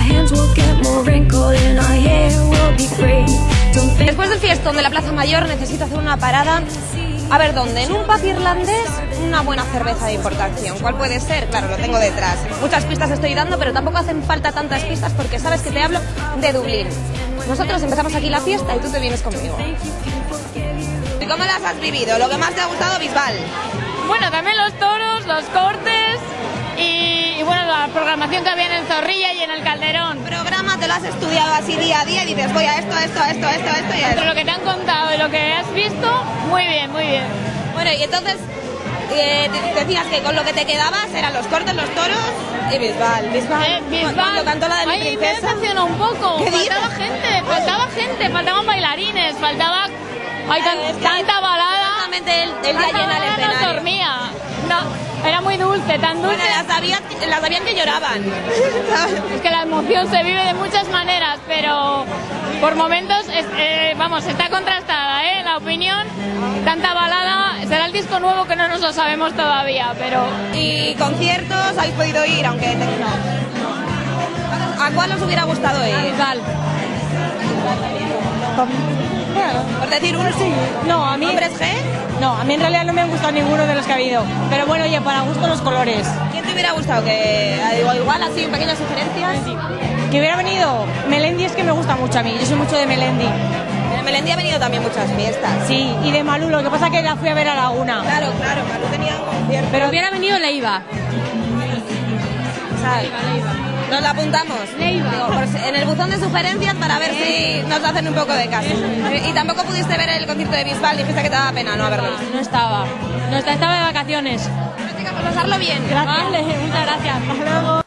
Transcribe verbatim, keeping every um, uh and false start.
Después del fiestón de la Plaza Mayor necesito hacer una parada. A ver, ¿dónde? En un pub irlandés, una buena cerveza de importación. ¿Cuál puede ser? Claro, lo tengo detrás. Muchas pistas estoy dando, pero tampoco hacen falta tantas pistas porque sabes que te hablo de Dublín. Nosotros empezamos aquí la fiesta y tú te vienes conmigo. ¿Y cómo las has vivido? ¿Lo que más te ha gustado, Bisbal? Bueno, también los toros, los cortes y, y bueno, la programación que había en el Zorrilla y en el Calderón. El programa te lo has estudiado así día a día y dices, voy a esto, a esto, a esto, a esto, a esto y a esto. Entre lo que te han contado y lo que has visto, muy bien, muy bien. Bueno, y entonces eh, decías que con lo que te quedabas eran los cortes, los toros y Bisbal. Bisbal, Eh, Bisbal. Lo cantó la de mi Ay, me princesa. decepcionó un poco. ¿Qué Faltaba dices? gente, faltaba gente, faltaban bailarines, faltaba... Hay tan- Es que tanta balada. Exactamente, él, él ya Tanta llena el balada no escenario. dormía. No, era muy dulce, tan dulce. Bueno, las sabían, las sabían que lloraban. Es que la emoción se vive de muchas maneras, pero por momentos, es, eh, vamos, está contrastada, ¿eh? La opinión, tanta balada, será el disco nuevo que no nos lo sabemos todavía, pero... ¿Y conciertos habéis podido ir, aunque te- no? ¿A cuál os hubiera gustado ir? Val. Por decir uno. Sí, no, a mí, ¿Hombres G? no, a mí en realidad no me han gustado ninguno de los que ha habido. Pero bueno, oye, para gusto los colores. ¿Quién te hubiera gustado? Que digo, igual así, pequeñas sugerencias. Que hubiera venido Melendi, es que me gusta mucho a mí. Yo soy mucho de Melendi. En Melendi ha venido también muchas fiestas. Sí, y de Malú, lo que pasa es que la fui a ver a Laguna. Claro, claro, Malú tenía un concierto. Pero hubiera venido Leiva. ¿Sabes? Nos la apuntamos. Leiva. Digo, por si- en el buzón de sugerencias para ver si nos hacen un poco de caso. Y tampoco pudiste ver el concierto de Bisbal, dijiste que te daba pena no haberlo visto. No estaba. No estaba, estaba de vacaciones. Bueno, chicas, pues pasarlo bien. Vale, muchas gracias. Hasta luego.